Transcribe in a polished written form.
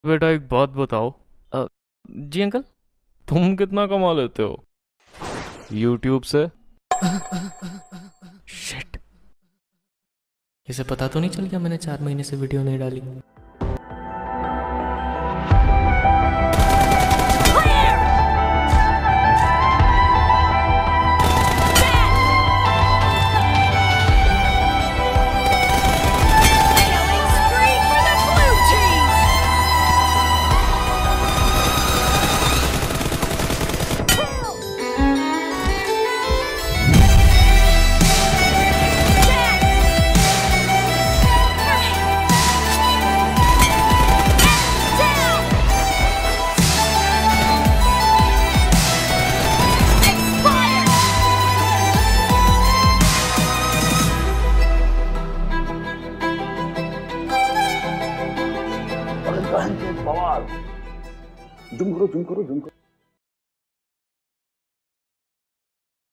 बेटा एक बात बताओ। अ, जी अंकल। तुम कितना कमा लेते हो यूट्यूब से? शिट, इसे पता तो नहीं चल गया मैंने 4 महीने से वीडियो नहीं डाली। Killing spree for the blue team! Down! Expired! बहन के बवाल जुम करो जुम करो जुम करो